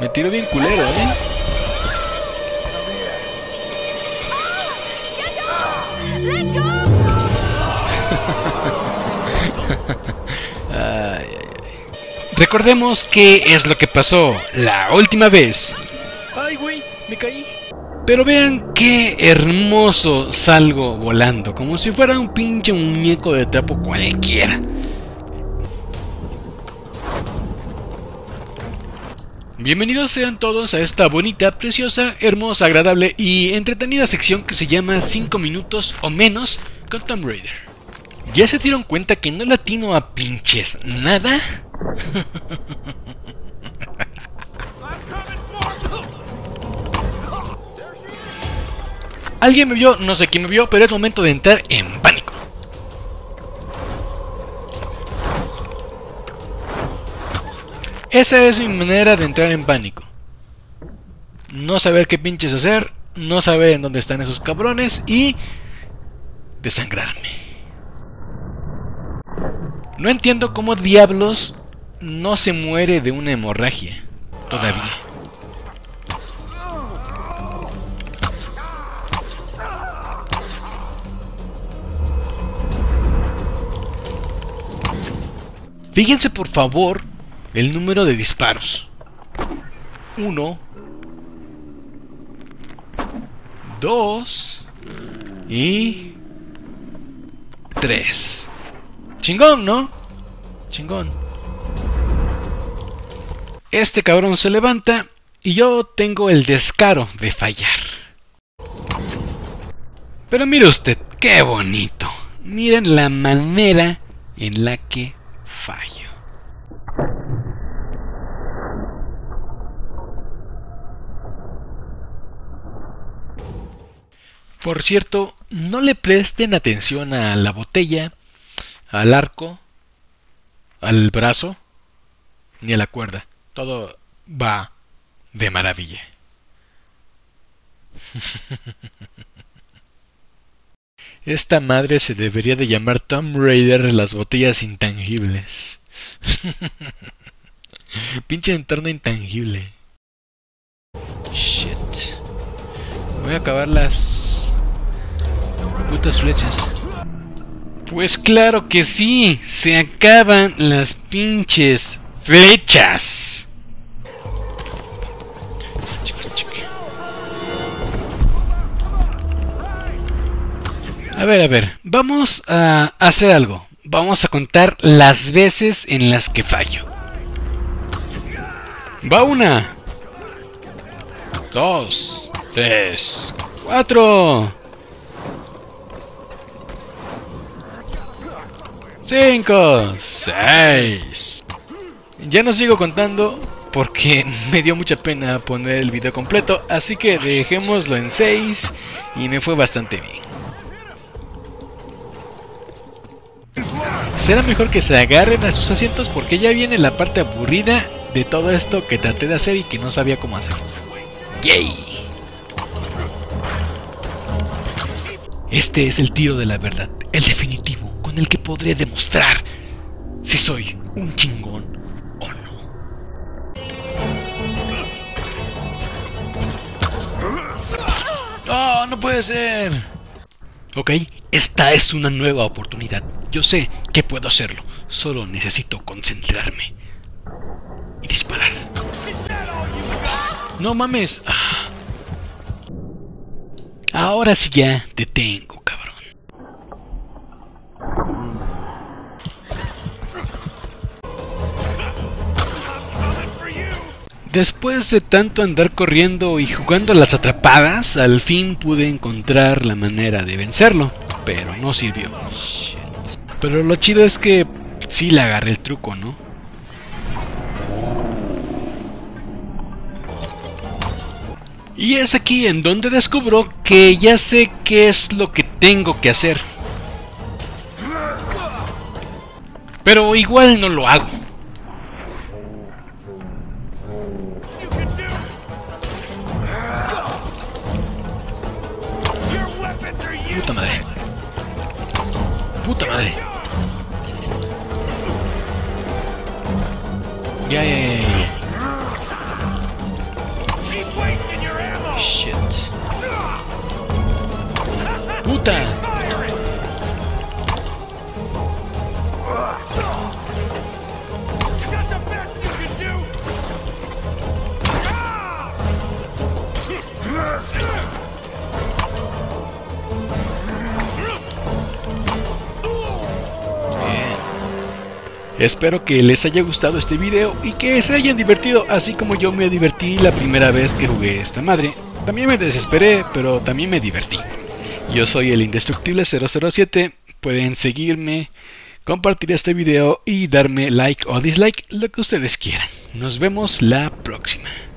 Me tiro bien culero, Ay, ay, ay. Recordemos qué es lo que pasó la última vez. Ay, güey, me caí. Pero vean qué hermoso salgo volando, como si fuera un pinche muñeco de trapo cualquiera. Bienvenidos sean todos a esta bonita, preciosa, hermosa, agradable y entretenida sección que se llama 5 minutos o menos con Tomb Raider. ¿Ya se dieron cuenta que no latino a pinches nada? Alguien me vio, no sé quién me vio, pero es momento de entrar en pánico. Esa es mi manera de entrar en pánico. No saber qué pinches hacer, no saber en dónde están esos cabrones y desangrarme. No entiendo cómo diablos no se muere de una hemorragia todavía. Fíjense por favor el número de disparos. 1, 2 y 3. Chingón, ¿no? Chingón. Este cabrón se levanta y yo tengo el descaro de fallar. Pero mire usted, qué bonito. Miren la manera en la que fallo. Por cierto, no le presten atención a la botella, al arco, al brazo, ni a la cuerda. Todo va de maravilla. Esta madre se debería de llamar Tomb Raider las botellas intangibles. Pinche entorno intangible. Shit. Voy a acabar las putas flechas. Pues claro que sí, se acaban las pinches flechas. A ver, vamos a hacer algo. Vamos a contar las veces en las que fallo. Va 1, 2, 3, 4, 5, 6. Ya no sigo contando porque me dio mucha pena poner el video completo, así que dejémoslo en 6 y me fue bastante bien. Será mejor que se agarren a sus asientos porque ya viene la parte aburrida de todo esto que traté de hacer y que no sabía cómo hacer. ¡Yay! Este es el tiro de la verdad, el definitivo, con el que podré demostrar si soy un chingón o no. ¡Oh, no puede ser! Ok, esta es una nueva oportunidad. Yo sé que puedo hacerlo. Solo necesito concentrarme y disparar. ¡No mames! Ahora sí ya te tengo, cabrón. Después de tanto andar corriendo y jugando a las atrapadas, al fin pude encontrar la manera de vencerlo, pero no sirvió. Pero lo chido es que sí le agarré el truco, ¿no? Y es aquí en donde descubro que ya sé qué es lo que tengo que hacer. Pero igual no lo hago. Puta madre. Puta madre. Ya. puta! Espero que les haya gustado este video y que se hayan divertido así como yo me divertí la primera vez que jugué esta madre. También me desesperé, pero también me divertí. Yo soy el Indestructible 007, pueden seguirme, compartir este video y darme like o dislike, lo que ustedes quieran. Nos vemos la próxima.